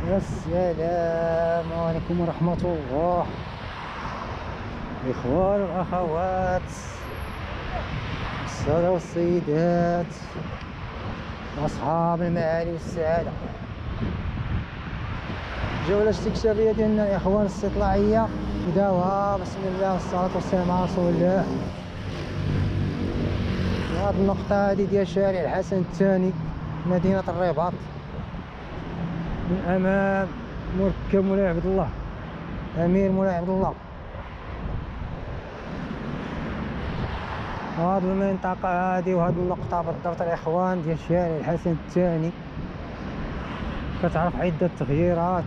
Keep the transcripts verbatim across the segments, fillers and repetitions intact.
السلام عليكم ورحمة الله. الإخوان والأخوات، السادة والسيدات، أصحاب المعالي والسعادة، جولة استكشافية ديالنا الإخوان الاستطلاعية بداوها. بسم الله والصلاة والسلام على رسول الله. هاد النقطة هادي ديال شارع الحسن الثاني مدينة الرباط، من أمام مركب مولاي عبد الله، أمير مولاي عبد الله. هاد المنطقة هادي وهاد النقطة بالضبط الإخوان ديال شارع الحسن الثاني كتعرف عدة تغييرات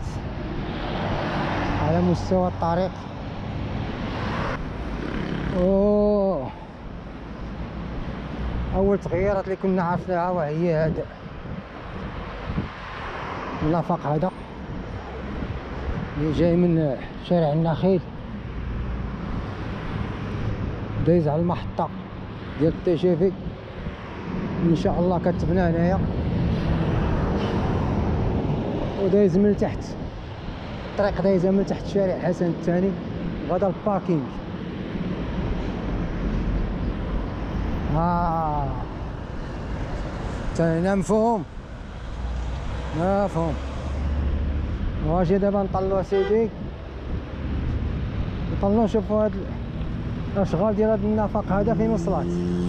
على مستوى الطريق. أوه. أول تغييرات اللي كنا عرفناها وهي هذا النفق هذا اللي جاي من شارع النخيل دايز على المحطة ديال التجافي، ان شاء الله كتبنى هنايا، ودايز من تحت الطريق، دايزه من تحت شارع الحسن الثاني غدا الباركينغ. ها تانا مفهوم مفهوم. واجي دابا نطلعو سيدي، نطلعو نشوفو هاد الاشغال ديال هاد النفق هذا فين وصلات.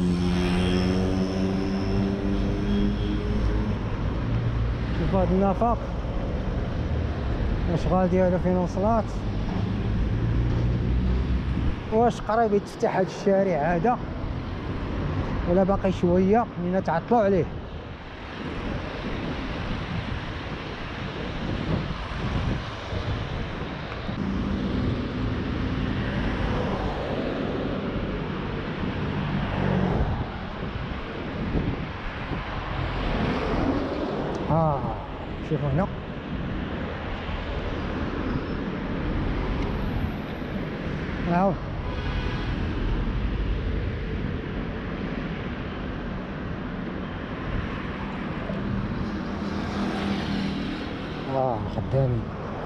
شوف هاد النفق الاشغال ديالو فين وصلات، واش قريب يتفتح هاد الشارع هذا ولا باقي شويه لينا تعطلوا عليه. ها شوفوا هنا هاو اه خدامين.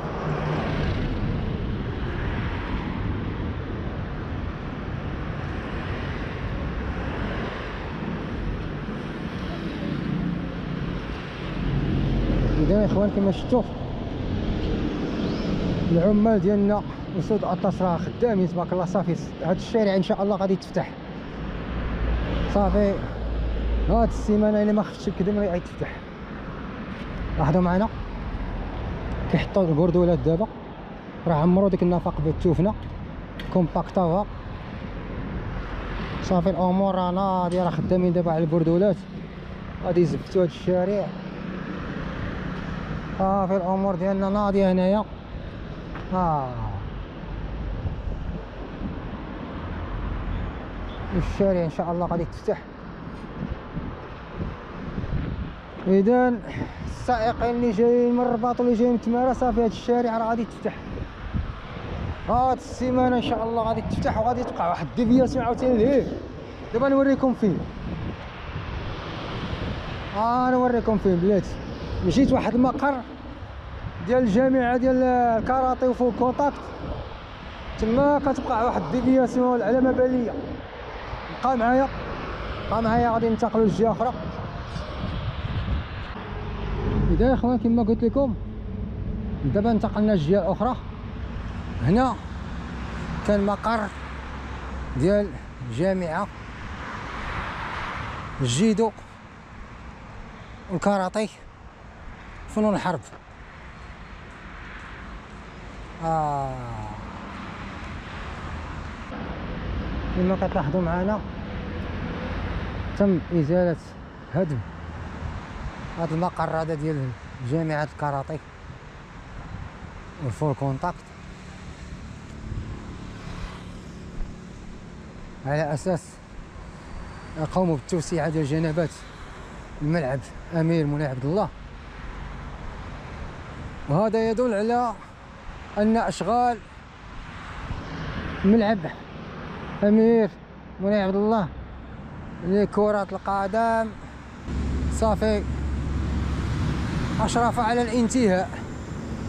إذا يا إخوان كما شفتوا العمال ديالنا وسود أطلس راه خدامين تبارك الله. صافي هاد الشارع إن شاء الله غادي يتفتح صافي هاد السيمانة، إلا ما خفتش الكذب راه غيتفتح. لاحظوا معنا كيحطوا البردولات دابا، راه عمروا ديك النفق بالتوفنه كومباكتاها صافي. الامور راه ناضيه، راه خدامين دابا على البردولات، غادي يزبطوا هاد الشارع صافي. الامور ديالنا ناضيه هنايا. ها الشارع ان شاء الله غادي يتفتح. اذا السائقين اللي جايين من الرباط واللي جايين من تمارا صافي هاد الشارع راه غادي يتفتح هاد السيمانه ان شاء الله، غادي تفتح وغادي تبقى واحد الديفياسيون عاوتاني لهيه. دابا نوريكم فين، ها نوريكم فين بلاتي. مشيت واحد المقر ديال الجامعه ديال الكاراتي وفوق كونتاكت، تما كتبقى واحد الديفياسيون على ما بان ليا. بقى معايا بقى معايا غادي ننتقلوا لجهه اخرى. إذا يا اخوان كما قلت لكم دابا انتقلنا للجهه الاخرى. هنا كان مقر ديال جامعه الجيدو والكاراتي فنون الحرب. آه. كما كتلاحظوا معنا تم ازاله هدم هذا المقر هذا ديال جامعه الكاراتي والفول كونتاكت على اساس قاموا بالتوسعه ديال جنبات الملعب امير مولاي عبد الله. وهذا يدل على ان اشغال ملعب امير مولاي عبد الله لكرة القدم صافي أشرف على الانتهاء.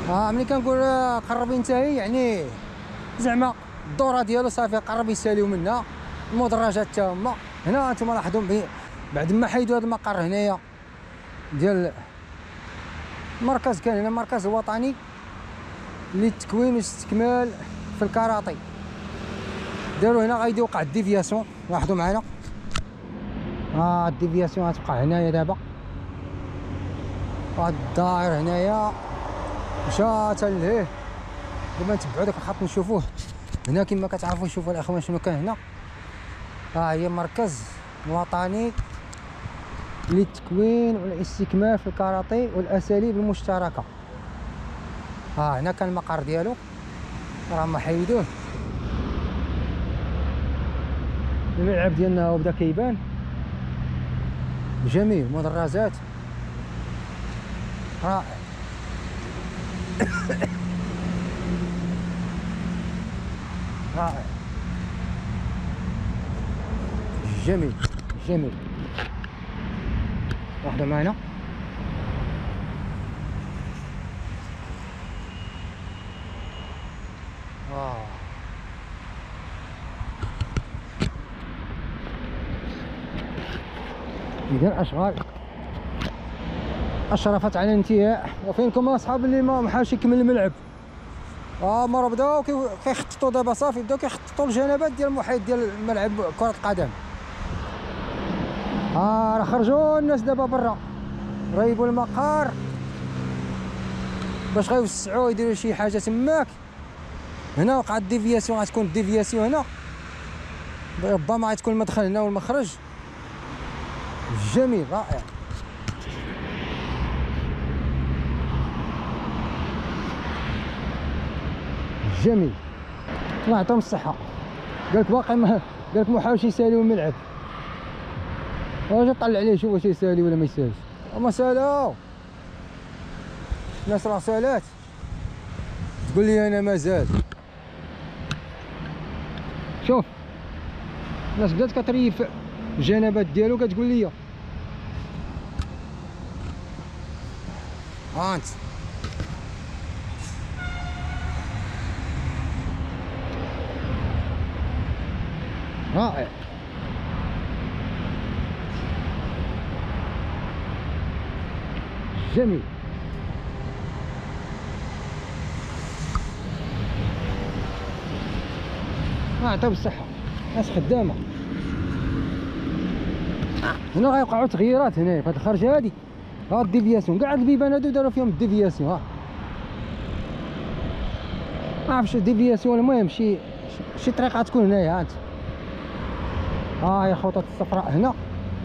ها ملي كنقول قرب ينتهي يعني زعما الدوره ديالو صافي قرب يساليو منها. المدرجات حتى هما هنا انتم لاحظوا بعد ما حيدوا هذا المقر هنايا ديال المركز، كان هنا المركز الوطني للتكوين والاستكمال في الكاراتي، داروا هنا غادي يوقع الديفياسيون. لاحظوا معنا ها الديفياسيون غتبقى هنايا دابا، وهاد الدائر هنايا مشى حتى لهيه. دابا نتبعوا داك الخط نشوفوه هنا كما كتعرفوا. شوفوا الاخوان شنو كان هنا، ها هي المركز الوطني للتكوين والاستكمال في الكاراتي والاساليب المشتركه. ها هنا كان المقر ديالو، راه ما حيدوه. الملعب ديالنا هو بدا كيبان جميل، مدرجات رائع. رائع جميل جميل. واحدة معنا آه. إذا أشغال أشرفت على الانتهاء. وفينكم أصحاب اللي ما محاولش يكمل الملعب، اه مرة بداو كيخططوا دابا صافي، بداو كيخططوا الجنبات ديال المحيط ديال الملعب كرة القدم. اه راه خرجوا الناس دابا برا، ريبوا المقر باش غيوسعوا يديروا شي حاجة تماك. هنا وقعت ديفياسيون، غتكون ديفياسيون هنا، ربما غتكون المدخل هنا والمخرج. جميل رائع. جميل الله يعطيهم الصحة. قالك باقي ما قالك ما حاولش يساليو الملعب، واجا طلع عليه شوف واش يسالي ولا ما يسالش. هما سالاو، الناس راه سالات، تقول لي انا مازال. شوف الناس بدات كتريف الجنبات ديالو كتقول لي ها انت رائع. جميل الله يعطيهم الصحة، ناس خدامة. هنا غيوقعوا تغييرات هنا في هاد الخرجة هادي. ها الديفياسيون كاع البيبان هادو داروا فيهم الديفياسيون. ها ما عرفتش الديفياسيون، المهم شي شي طريقة تكون هنايا. ها انت ها هي الخطوط الصفراء هنا،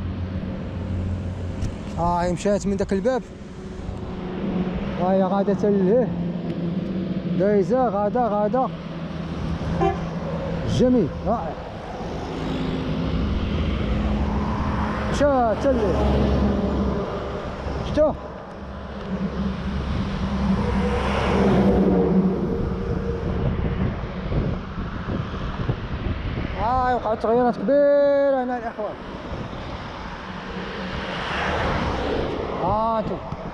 ها هي مشات من داك الباب، ها هي غادا حتى لهيه، دايزه غادا غادا. جميل رائع. مشات حتى لهيه، شتو ها وقعوا تغيرات كبيرة هنا الإخوان. ها انتم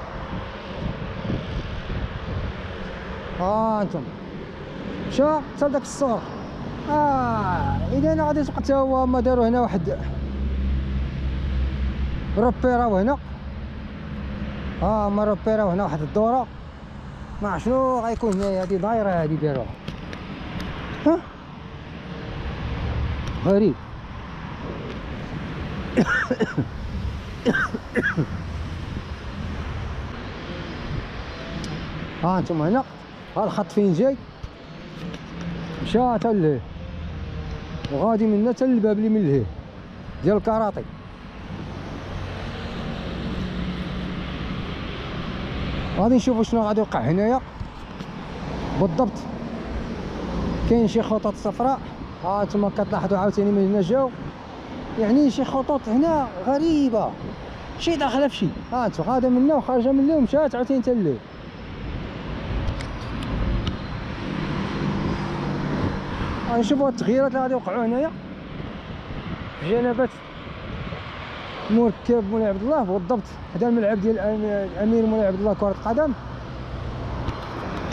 ها انتم مشى حتى لداك الصور. اه إذا غادي تبقى حتى هو. هما داروا هنا واحد روبيراو هنا، ها هما روبيراو هنا واحد الدورة، ما شنو غيكون هنايا. هادي دايرة هادي داروها، ها غريب. ها انتم هنا، ها الخط فين جاي، مشى حتى لهيه وغادي من هنا حتى للباب اللي من لهيه ديال الكاراتي. غادي نشوفوا شنو غادي يوقع هنايا بالضبط. كاين شي خطوط صفراء، ها انتم كتلاحظوا عاوتاني من هنا جاو، يعني شي خطوط هنا غريبه، شي داخله في شي. ها انتم غاده من هنا وخارجه من هنا ومشات عاوتاني حتى لهيه. غنشوفوا التغييرات اللي غادي يوقعوا هنايا في جنبات مركب مولاي عبد الله، بالضبط حدا الملعب ديال الامير مولاي عبد الله كرة القدم.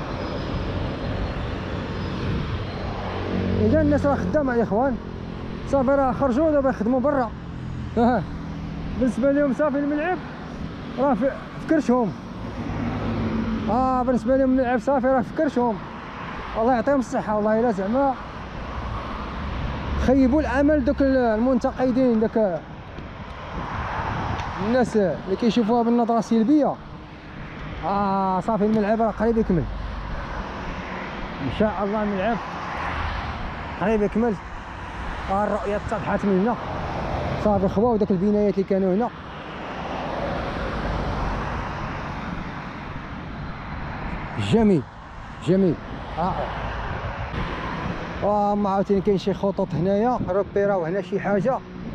اذا الناس راه خدامه يا اخوان، صافي راه خرجوا دابا يخدموا برا. ها بالنسبه لهم صافي الملعب راه في كرشهم. اه بالنسبه لهم الملعب صافي راه في كرشهم. الله يعطيهم الصحه والله الا زعما خيبوا الامل دوك المنتقدين، داك الناس اللي كيشوفوها بالنظره السلبيه. اه صافي الملعب راه قريب يكمل ان شاء الله، الملعب قريب يكمل. ها الرؤيه اتضحت من هنا، صافي خواو داك البنايات اللي كانوا هنا. جميل جميل رائع. اه ما عاوتاني كاين شي خطوط هنايا روبيراو هنا شي حاجه،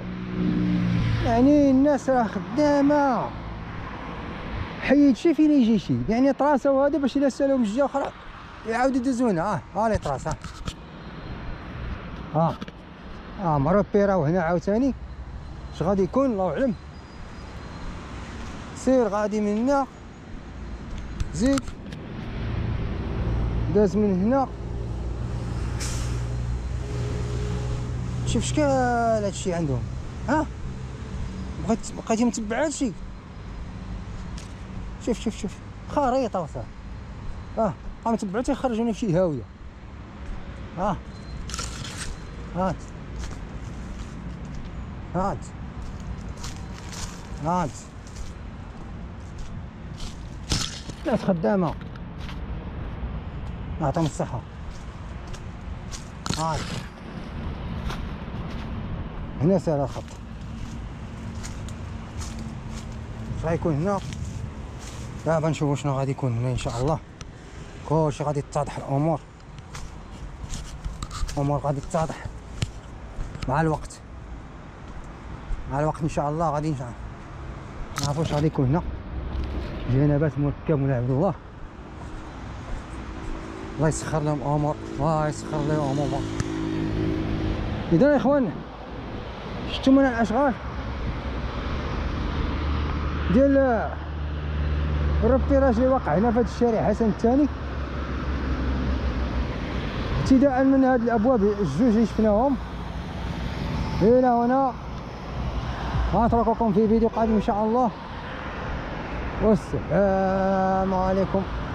يعني الناس راه خدامه. حيد شي فين يجي شي، يعني طراسه هذا باش الا سالوا من جهه اخرى يعاودوا يدوزو هنا. اه ها لي طراس، ها ها اه مروبيراو هنا عاوتاني. اش غادي يكون الله اعلم. سير غادي من هنا، زيد داز من هنا. شوف شكال هادشي عندهم. ها بغيت بقيتي متبع هادشي. شوف شوف شوف خريطه وصافي. اه بقاو متبعو تيخرجوني في شي هاويه. ها هات هات هات ناس خدامه يعطيهم الصحه. هات هنا سالا الخط. اش غيكون هنا دابا نشوفو شنو غادي يكون هنا ان شاء الله. كلشي غادي يتضح، الامور الامور غادي تتضح مع الوقت. مع الوقت ان شاء الله غادي نعرفوا واش غادي يكون هنا. جنابات مركب ولا عبد الله، الله يسخر لهم امور، الله يسخر لهم امور. اذا يا اخوان شفتوا من الاشغال ديال الروبيراج اللي واقع هنا في هذا الشارع حسن الثاني، ابتداء من هاد الابواب الجوج اللي شفناهم الى هنا. غنترككم في فيديو قادم ان شاء الله، والسلام عليكم.